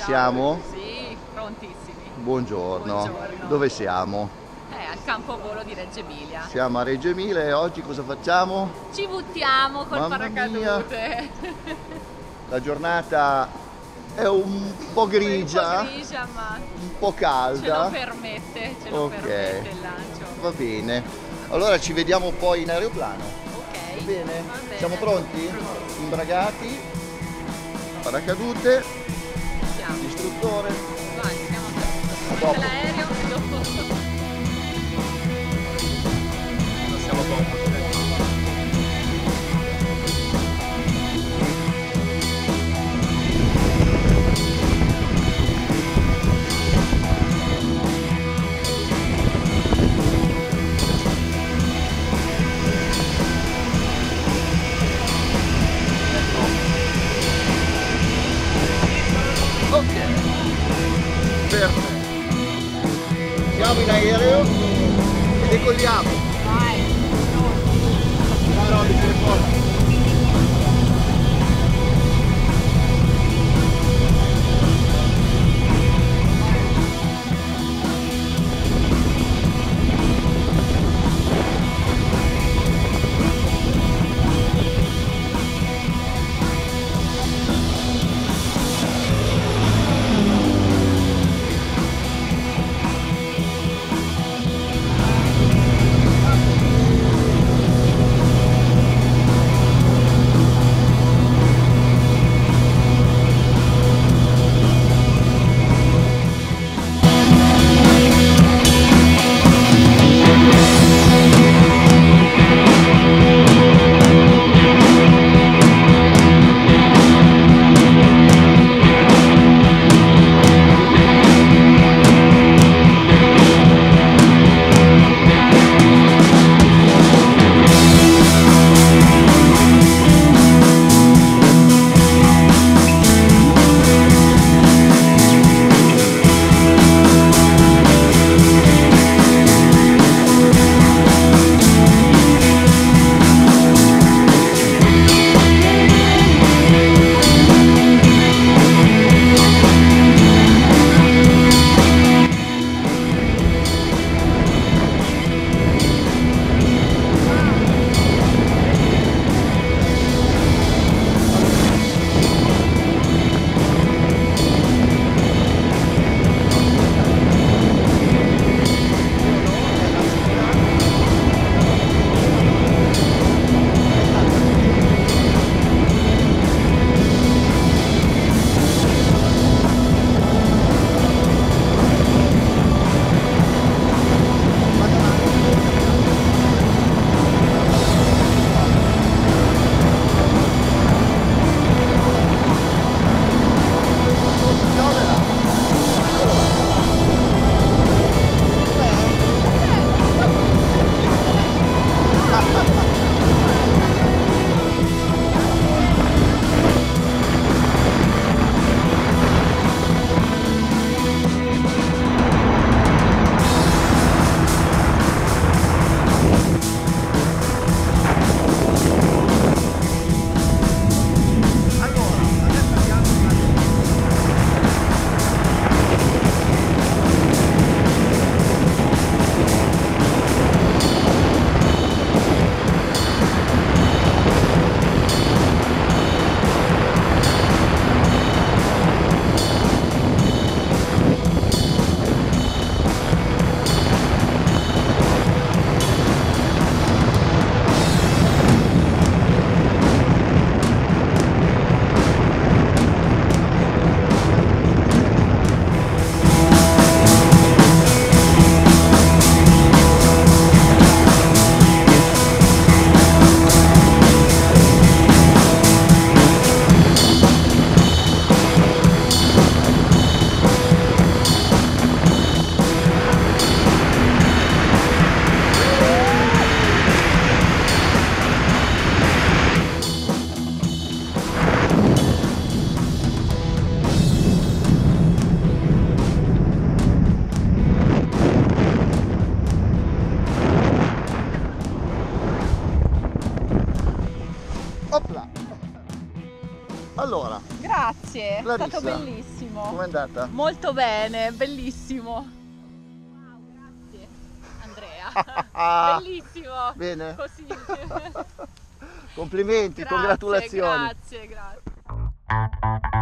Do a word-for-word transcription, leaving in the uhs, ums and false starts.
Ciao. siamo? Sì, prontissimi. Buongiorno. Buongiorno. Dove siamo? Eh, al campo volo di Reggio Emilia. Siamo a Reggio Emilia e oggi cosa facciamo? Ci buttiamo col Mamma paracadute. La giornata è un po' grigia, Un po' grigia, ma un po' ce calda. lo permette, ce lo Ok. permette il lancio. Va bene. Allora ci vediamo poi in aeroplano. Ok. Va bene? Va bene. Siamo pronti? Pronti. Imbragati? Paracadute? Siamo. Istruttore? Vai, siamo a dopo. l'aereo e dopo. Siamo comodi. Ok, perfetto. Siamo in aereo e decolliamo. Vai. No, no, mi telefono. Opla! Allora, Grazie, è Larissa, stato bellissimo. com'è andata? Molto bene, bellissimo. Wow, grazie Andrea. Ah, Bellissimo. bene? Così. Complimenti, Grazie, congratulazioni. Grazie, grazie.